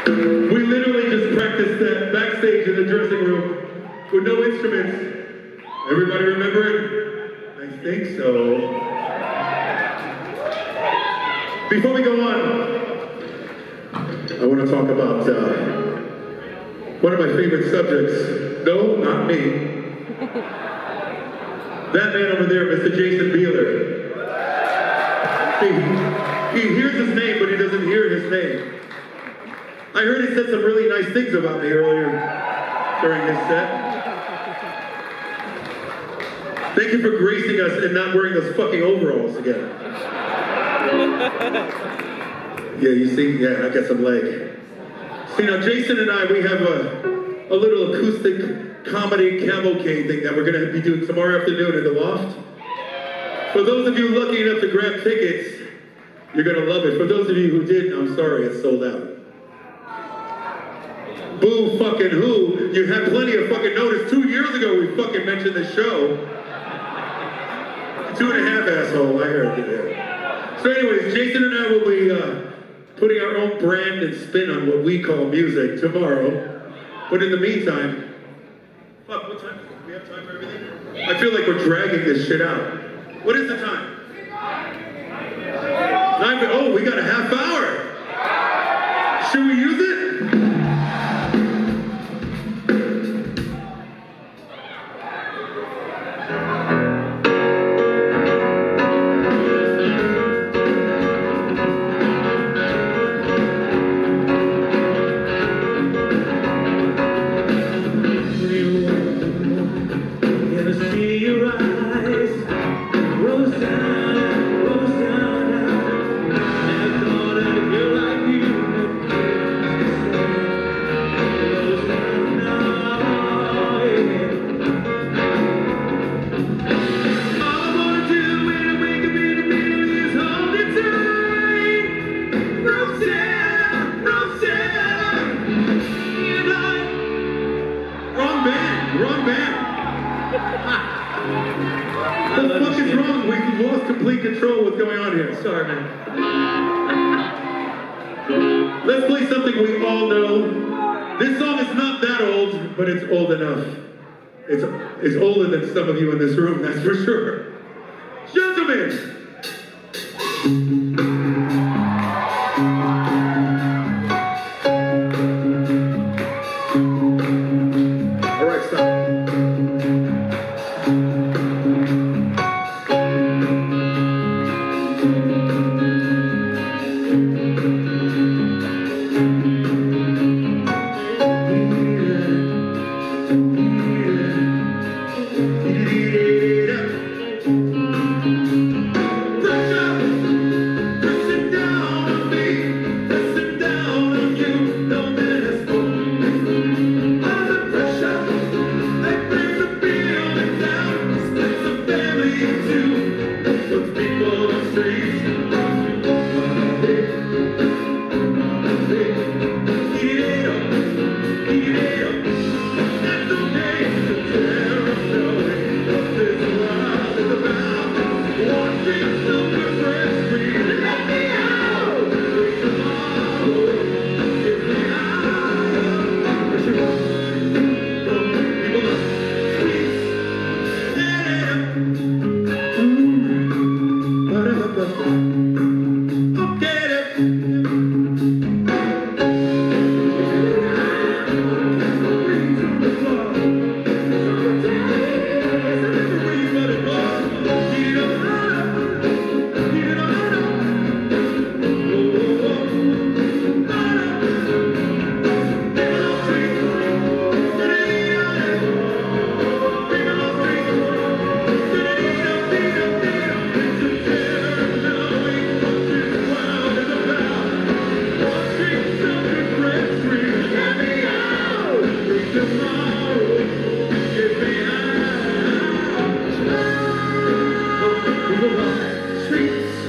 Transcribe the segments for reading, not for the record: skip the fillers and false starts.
We literally just practiced that backstage in the dressing room with no instruments. Everybody remember it? I think so. Before we go on, I want to talk about one of my favorite subjects. No, not me. That man over there, Mr. Jason Beeler. He hears his name, but he doesn't hear his name. I heard he said some really nice things about me earlier during his set. Thank you for gracing us and not wearing those fucking overalls again. Yeah, you see, yeah, I got some leg. So, you know, Jason and I, we have a little acoustic comedy cavalcade thing that we're going to be doing tomorrow afternoon in the Loft. For those of you lucky enough to grab tickets, you're going to love it. For those of you who didn't, I'm sorry, it's sold out. Boo fucking who? You had plenty of fucking notice. 2 years ago we fucking mentioned the show. 2.5 asshole, I heard it. Yeah. So anyways, Jason and I will be putting our own brand and spin on what we call music tomorrow. But in the meantime, fuck, what time? Do we have time for everything? I feel like we're dragging this shit out. What is the time? 9. Oh, we got a half hour. Should we use it? Rosanna, Rosanna, never thought I'd feel like you. What the fuck is wrong? We've lost complete control of what's going on here. Sorry, man. Let's play something we all know. This song is not that old, but it's old enough. It's older than some of you in this room, that's for sure. Gentlemen!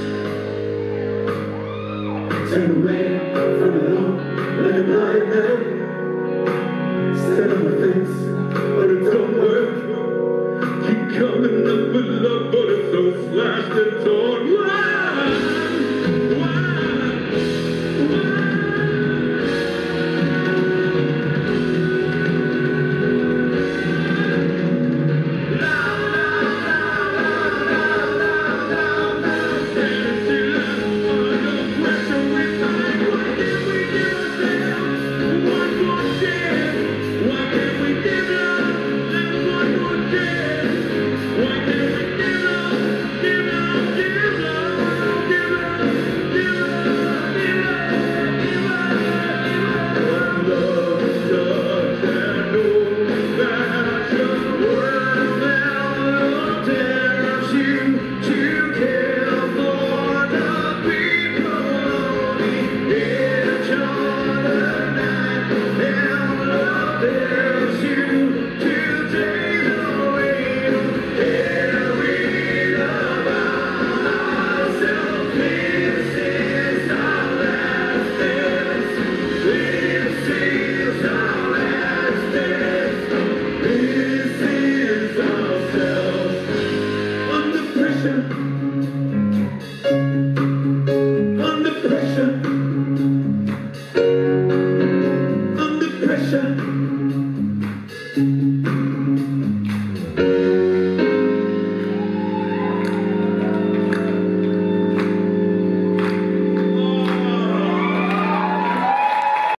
Turn away from the law like a blind man.